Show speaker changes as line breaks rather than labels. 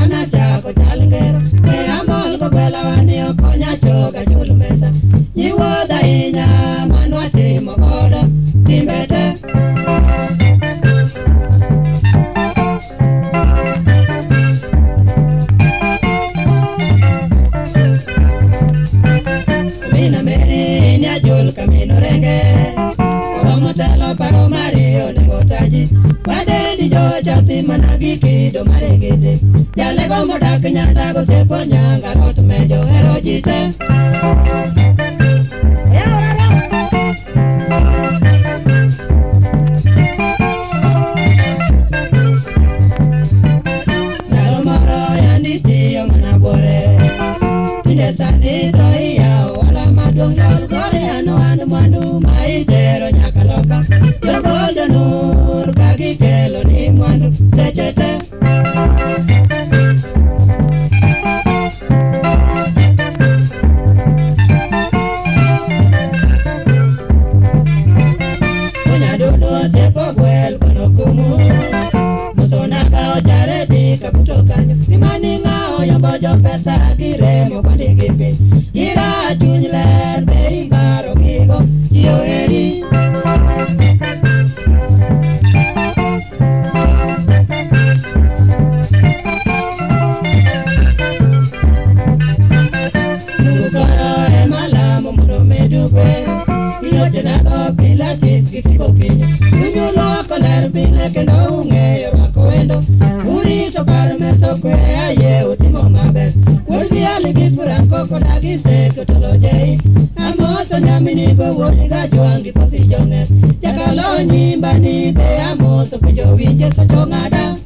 mana chako chalingero me amol ko bela wani okonya choga Ajul Mesa nyiwoda inya manwa timo koda timbete mina meri ni Ajul kamino renge oromo telo paro mario nengotaji Wadeni joja timana gikido maregete Jalego modak nyanda go sepo nyanga rot mejo hero jite Nalo moro yandi tiyo manabore Tine sani doiya wala madung yol gore ano anu manu maijero nyakaloka Yo golden nur kagi kelo ni manu sechete Punya dulu sepo gwel kono kumu Musona kao jare di kaputo kanyo Nimani ngao yang bojo pesta kiremo pandi gipi Ira Chunye Ler bei baro gigo Yo eri Pilates kitipo kinyo Unyulo koler bile kendo ungeyo rako wendo Urito parmeso kwe aye utimo maber Wolvi alibi furanko kodagi seko tolo jei Amoso nyaminigo woniga juangi posi jonge Jakalo nyimba ni be amoso pujo winje so chongada